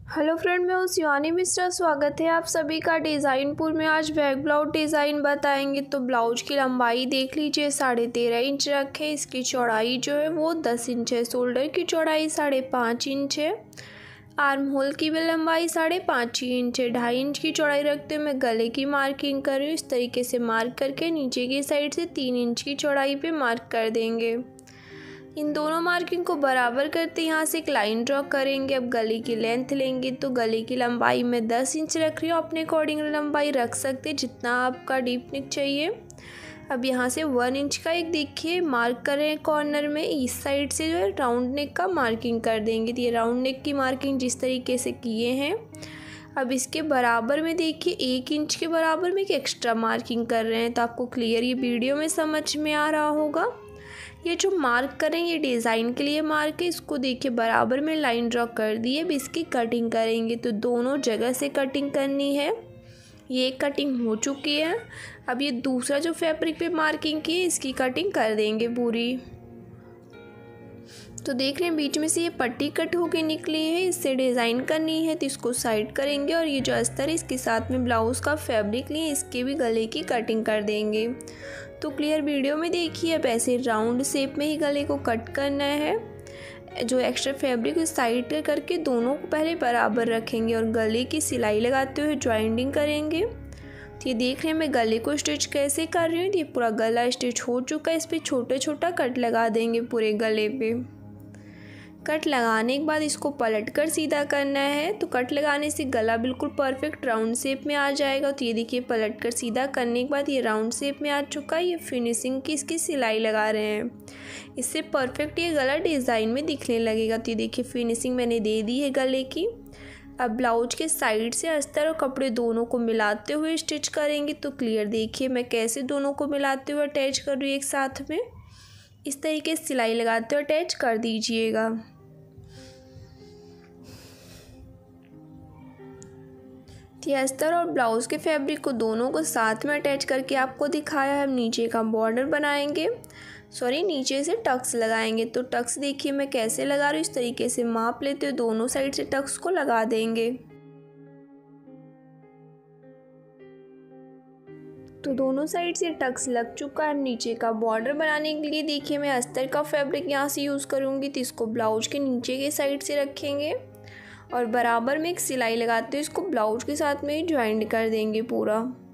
Hello friend, मैं हूँ शिवानी मिश्रा। स्वागत है आप सभी का डिज़ाइनपुर में। आज बैक ब्लाउज डिज़ाइन बताएंगे। तो ब्लाउज की लंबाई देख लीजिए, 13.5 इंच रखे। इसकी चौड़ाई जो है वो 10 इंच है। शोल्डर की चौड़ाई 5.5 इंच है। आर्म होल की भी लंबाई 5.5 इंच है। 2.5 इंच की चौड़ाई रखते हुए मैं गले की मार्किंग कर रही हूँ। इस तरीके से मार्क करके नीचे की साइड से 3 इंच की चौड़ाई पे मार्क कर देंगे। इन दोनों मार्किंग को बराबर करते यहाँ से एक लाइन ड्रॉ करेंगे। अब गले की लेंथ लेंगे तो गले की लंबाई मैं 10 इंच रख रही हूँ। अपने अकॉर्डिंग लंबाई रख सकते जितना आपका डीप नेक चाहिए। अब यहाँ से 1 इंच का एक देखिए मार्क करें कॉर्नर में। इस साइड से जो है राउंड नेक का मार्किंग कर देंगे। तो ये राउंड नेक की मार्किंग जिस तरीके से किए हैं, अब इसके बराबर में देखिए 1 इंच के बराबर में एक एक्स्ट्रा मार्किंग कर रहे हैं। तो आपको क्लियर ये वीडियो में समझ में आ रहा होगा। ये जो मार्क करें ये डिज़ाइन के लिए मार्क है। इसको देखिए बराबर में लाइन ड्रॉ कर दी है। अब इसकी कटिंग करेंगे तो दोनों जगह से कटिंग करनी है। ये कटिंग हो चुकी है। अब ये दूसरा जो फैब्रिक पे मार्किंग की है इसकी कटिंग कर देंगे पूरी। तो देख रहे हैं बीच में से ये पट्टी कट होके निकली है। इससे डिज़ाइन करनी है तो इसको साइड करेंगे और ये जो अस्तर है इसके साथ में ब्लाउज़ का फैब्रिक लिए इसके भी गले की कटिंग कर देंगे। तो क्लियर वीडियो में देखिए। अब ऐसे राउंड शेप में ही गले को कट करना है। जो एक्स्ट्रा फैब्रिक साइड करके दोनों को पहले बराबर रखेंगे और गले की सिलाई लगाते हुए जॉइंटिंग करेंगे। तो ये देख रहे हैं मैं गले को स्टिच कैसे कर रही हूँ। ये पूरा गला स्टिच हो चुका है। इस पर छोटा छोटा कट लगा देंगे पूरे गले पे। कट लगाने के बाद इसको पलट कर सीधा करना है। तो कट लगाने से गला बिल्कुल परफेक्ट राउंड शेप में आ जाएगा। तो ये देखिए पलट कर सीधा करने के बाद ये राउंड शेप में आ चुका है। ये फिनिशिंग की इसकी सिलाई लगा रहे हैं। इससे परफेक्ट ये गला डिज़ाइन में दिखने लगेगा। तो ये देखिए फिनिशिंग मैंने दे दी है गले की। अब ब्लाउज के साइड से अस्तर और कपड़े दोनों को मिलाते हुए स्टिच करेंगे। तो क्लियर देखिए मैं कैसे दोनों को मिलाते हुए अटैच कर रही हूँ एक साथ में। इस तरीके से सिलाई लगाते हुए अटैच कर दीजिएगा। ये अस्तर और ब्लाउज़ के फैब्रिक को दोनों को साथ में अटैच करके आपको दिखाया है। हम नीचे का बॉर्डर बनाएंगे, नीचे से टक्स लगाएंगे। तो टक्स देखिए मैं कैसे लगा रही हूँ। इस तरीके से माप लेते हुए दोनों साइड से टक्स को लगा देंगे। तो दोनों साइड से टक्स लग चुका है। नीचे का बॉर्डर बनाने के लिए देखिए मैं अस्तर का फैब्रिक यहाँ से यूज़ करूँगी। तो इसको ब्लाउज के नीचे के साइड से रखेंगे और बराबर में एक सिलाई लगाते हुए इसको ब्लाउज के साथ में ज्वाइंट कर देंगे पूरा।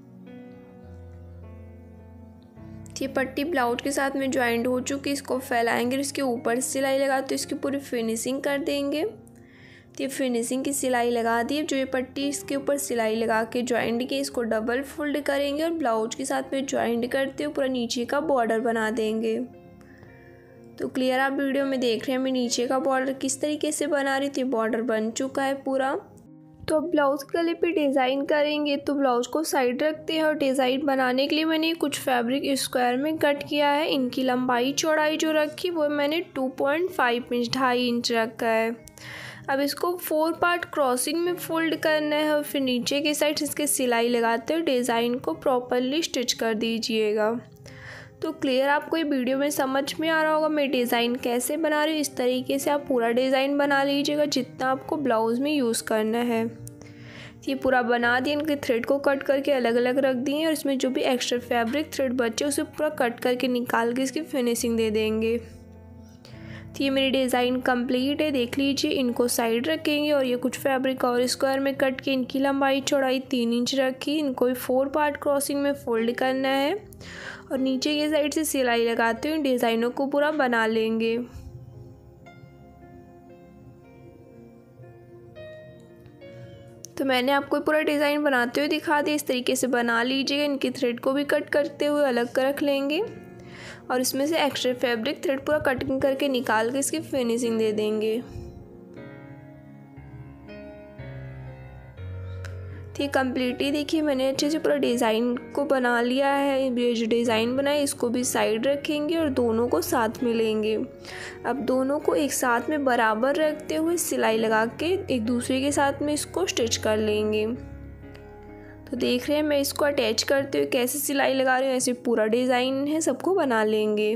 ये पट्टी ब्लाउज के साथ में ज्वाइंट हो चुकी। इसको फैलाएंगे और इसके ऊपर सिलाई लगाते हुए इसकी पूरी फिनिशिंग कर देंगे। तो ये फिनिशिंग की सिलाई लगा दी। जो ये पट्टी इसके ऊपर सिलाई लगा के ज्वाइंट की, इसको डबल फोल्ड करेंगे और ब्लाउज के साथ में ज्वाइंट करते हुए पूरा नीचे का बॉर्डर बना देंगे। तो क्लियर आप वीडियो में देख रहे हैं मैं नीचे का बॉर्डर किस तरीके से बना रही थी। बॉर्डर बन चुका है पूरा। तो अब ब्लाउज़ के गले पे डिज़ाइन करेंगे। तो ब्लाउज़ को साइड रखते हैं और डिज़ाइन बनाने के लिए मैंने कुछ फैब्रिक स्क्वायर में कट किया है। इनकी लंबाई चौड़ाई जो रखी वो मैंने 2.5 इंच 2.5 इंच रखा है। अब इसको 4 पार्ट क्रॉसिंग में फोल्ड करना है और फिर नीचे के साइड इसके सिलाई लगाते हुए डिज़ाइन को प्रॉपरली स्टिच कर दीजिएगा। तो क्लियर आपको ये वीडियो में समझ में आ रहा होगा मैं डिज़ाइन कैसे बना रही हूँ। इस तरीके से आप पूरा डिज़ाइन बना लीजिएगा जितना आपको ब्लाउज़ में यूज़ करना है। ये पूरा बना दिए। इनके थ्रेड को कट करके अलग अलग रख दिए और इसमें जो भी एक्स्ट्रा फैब्रिक थ्रेड बचे उसे पूरा कट करके निकाल के इसकी फिनिशिंग दे देंगे। तो ये मेरी डिज़ाइन कंप्लीट है। देख लीजिए इनको साइड रखेंगे और ये कुछ फैब्रिक और स्क्वायर में कट के इनकी लंबाई चौड़ाई 3 इंच रखी। इनको 4 पार्ट क्रॉसिंग में फोल्ड करना है और नीचे के साइड से सिलाई लगाते हुए डिज़ाइनों को पूरा बना लेंगे। तो मैंने आपको पूरा डिज़ाइन बनाते हुए दिखा दिया। इस तरीके से बना लीजिएगा। इनकी थ्रेड को भी कट करते हुए अलग कर रख लेंगे और इसमें से एक्स्ट्रा फैब्रिक थ्रेड पूरा कटिंग करके निकाल के इसकी फिनिशिंग दे देंगे। तो ये कम्प्लीटली देखिए मैंने अच्छे से पूरा डिज़ाइन को बना लिया है। ये जो डिज़ाइन बनाए इसको भी साइड रखेंगे और दोनों को साथ में लेंगे। अब दोनों को एक साथ में बराबर रखते हुए सिलाई लगा के एक दूसरे के साथ में इसको स्टिच कर लेंगे। तो देख रहे हैं मैं इसको अटैच करते हुए कैसे सिलाई लगा रही हूँ। ऐसे पूरा डिज़ाइन है सबको बना लेंगे।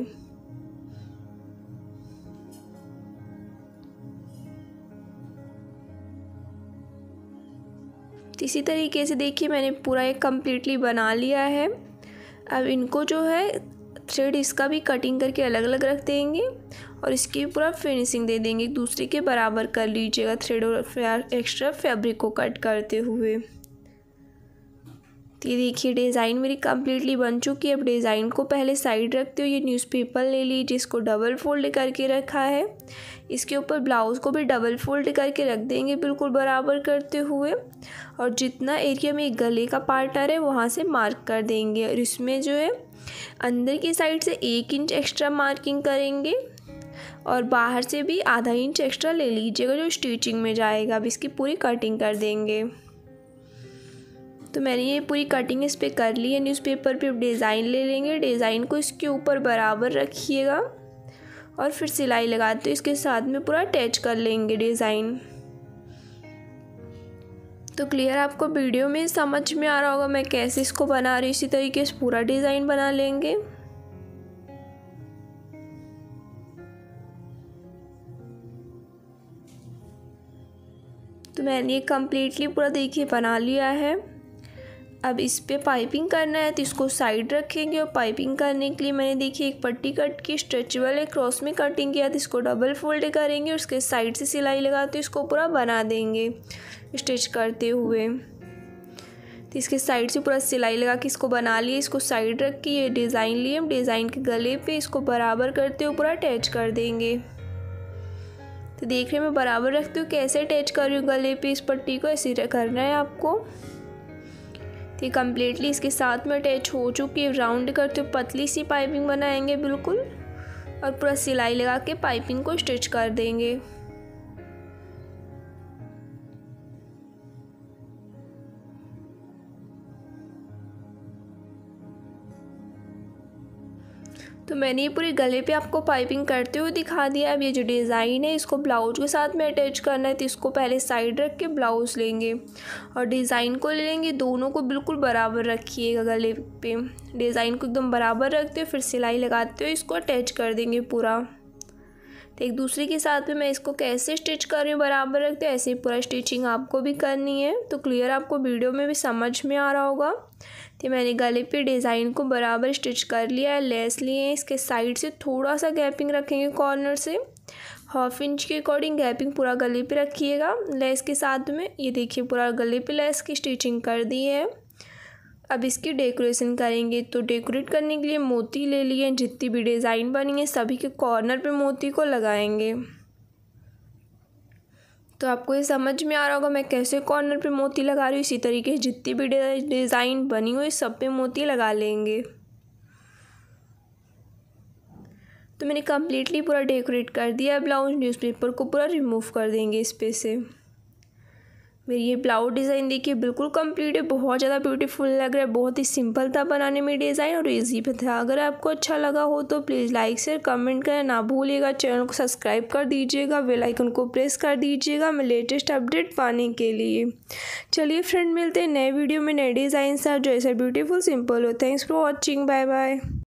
तो इसी तरीके से देखिए मैंने पूरा एक कम्प्लीटली बना लिया है। अब इनको जो है थ्रेड इसका भी कटिंग करके अलग अलग रख देंगे और इसकी पूरा फिनिशिंग दे देंगे। एक दूसरे के बराबर कर लीजिएगा थ्रेड और एक्स्ट्रा फैब्रिक को कट करते हुए। तो ये देखिए डिज़ाइन मेरी कम्प्लीटली बन चुकी है। अब डिज़ाइन को पहले साइड रखते हुए ये न्यूज़पेपर ले लीजिए, इसको डबल फोल्ड करके रखा है। इसके ऊपर ब्लाउज़ को भी डबल फोल्ड करके रख देंगे बिल्कुल बराबर करते हुए, और जितना एरिया में गले का पार्ट आ रहा है वहाँ से मार्क कर देंगे। और इसमें जो है अंदर की साइड से 1 इंच एक्स्ट्रा मार्किंग करेंगे और बाहर से भी आधा इंच एक्स्ट्रा ले लीजिएगा जो स्टिचिंग में जाएगा। अब इसकी पूरी कटिंग कर देंगे। तो मैंने ये पूरी कटिंग इस पर कर ली है न्यूज़पेपर पे। अब डिज़ाइन ले लेंगे, डिज़ाइन को इसके ऊपर बराबर रखिएगा और फिर सिलाई लगाते इसके साथ में पूरा अटैच कर लेंगे डिज़ाइन। तो क्लियर आपको वीडियो में समझ में आ रहा होगा मैं कैसे इसको बना रही हूँ। इसी तरीके से पूरा डिज़ाइन बना लेंगे। तो मैंने ये कम्प्लीटली पूरा देखिए बना लिया है। अब इस पे पाइपिंग करना है तो इसको साइड रखेंगे और पाइपिंग करने के लिए मैंने देखिए एक पट्टी कट की, स्ट्रेचेबल है, क्रॉस में कटिंग किया तो इसको डबल फोल्ड करेंगे और उसके साइड से सिलाई लगाते इसको पूरा बना देंगे स्टिच करते हुए। तो इसके साइड से पूरा सिलाई लगा के इसको बना लिए। इसको साइड रख के ये डिज़ाइन लिए, हम डिज़ाइन के गले पे इसको बराबर करते हुए पूरा अटैच कर देंगे। तो देख रहे मैं बराबर रखती हूँ कैसे अटैच कर रही हूँ गले पे इस पट्टी को, ऐसे करना है आपको। तो ये कम्प्लीटली इसके साथ में अटैच हो चुकी है। राउंड करते हुए पतली सी पाइपिंग बनाएंगे बिल्कुल और पूरा सिलाई लगा के पाइपिंग को स्टिच कर देंगे। तो मैंने ये पूरे गले पे आपको पाइपिंग करते हुए दिखा दिया। अब ये जो डिज़ाइन है इसको ब्लाउज के साथ में अटैच करना है तो इसको पहले साइड रख के ब्लाउज लेंगे और डिज़ाइन को ले लेंगे। दोनों को बिल्कुल बराबर रखिएगा गले पे, डिज़ाइन को एकदम बराबर रखते हुए फिर सिलाई लगाते हुए इसको अटैच कर देंगे पूरा। तो एक दूसरे के साथ में मैं इसको कैसे स्टिच कर रही हूँ बराबर रखते हुए, ऐसे ही पूरा स्टिचिंग आपको भी करनी है। तो क्लियर आपको वीडियो में भी समझ में आ रहा होगा। तो मैंने गले पे डिज़ाइन को बराबर स्टिच कर लिया है, लेस लिए हैं। इसके साइड से थोड़ा सा गैपिंग रखेंगे कॉर्नर से, 1/2 इंच के अकॉर्डिंग गैपिंग पूरा गले पे रखिएगा लेस के साथ में। ये देखिए पूरा गले पे लेस की स्टिचिंग कर दी है। अब इसकी डेकोरेशन करेंगे। तो डेकोरेट करने के लिए मोती ले लिए, जितनी भी डिज़ाइन बनी है सभी के कॉर्नर पे मोती को लगाएंगे। तो आपको ये समझ में आ रहा होगा मैं कैसे कॉर्नर पे मोती लगा रही हूँ। इसी तरीके से जितनी भी डिज़ाइन बनी हुई सब पे मोती लगा लेंगे। तो मैंने कम्प्लीटली पूरा डेकोरेट कर दिया है ब्लाउज। न्यूज़पेपर को पूरा रिमूव कर देंगे इस पे से। मेरी ये ब्लाउज डिज़ाइन देखिए बिल्कुल कंप्लीट है, बहुत ज़्यादा ब्यूटीफुल लग रहा है। बहुत ही सिंपल था बनाने में डिज़ाइन और इजी भी था। अगर आपको अच्छा लगा हो तो प्लीज़ लाइक शेयर कमेंट करना ना भूलिएगा। चैनल को सब्सक्राइब कर दीजिएगा, बेल आइकन को प्रेस कर दीजिएगा मैं लेटेस्ट अपडेट पाने के लिए। चलिए फ्रेंड मिलते हैं नए वीडियो में नए डिज़ाइन साथ जो ऐसा ब्यूटीफुल सिंपल हो। Thanks for watching, bye bye.